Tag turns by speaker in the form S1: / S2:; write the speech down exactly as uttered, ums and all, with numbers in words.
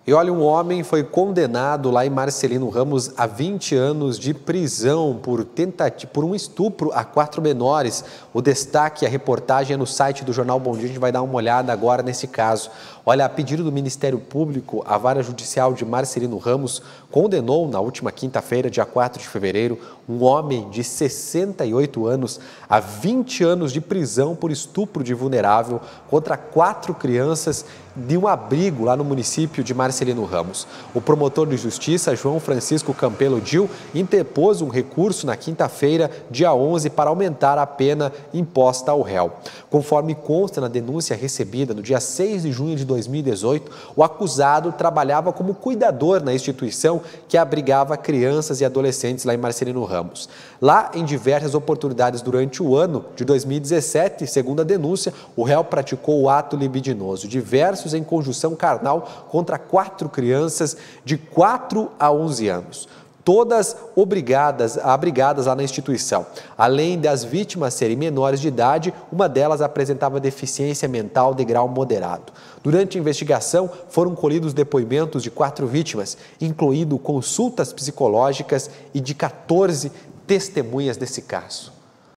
S1: E olha, um homem foi condenado lá em Marcelino Ramos a vinte anos de prisão por, tentativa, por um estupro a quatro menores. O destaque, a reportagem é no site do Jornal Bom Dia, a gente vai dar uma olhada agora nesse caso. Olha, a pedido do Ministério Público, a Vara Judicial de Marcelino Ramos condenou na última quinta-feira, dia quatro de fevereiro, um homem de sessenta e oito anos a vinte anos de prisão por estupro de vulnerável contra quatro crianças de um abrigo lá no município de Marcelino Ramos. O promotor de justiça, João Francisco Campelo Dil, interpôs um recurso na quinta-feira, dia onze, para aumentar a pena imposta ao réu. Conforme consta na denúncia recebida no dia seis de junho de dois mil e dezoito, o acusado trabalhava como cuidador na instituição que abrigava crianças e adolescentes lá em Marcelino Ramos. Lá, em diversas oportunidades durante o ano de dois mil e dezessete, segundo a denúncia, o réu praticou o ato libidinoso, diversos em conjunção carnal contra quatro crianças de quatro a onze anos. Todas obrigadas, abrigadas lá na instituição. Além das vítimas serem menores de idade, uma delas apresentava deficiência mental de grau moderado. Durante a investigação, foram colhidos depoimentos de quatro vítimas, incluindo consultas psicológicas e de quatorze testemunhas desse caso.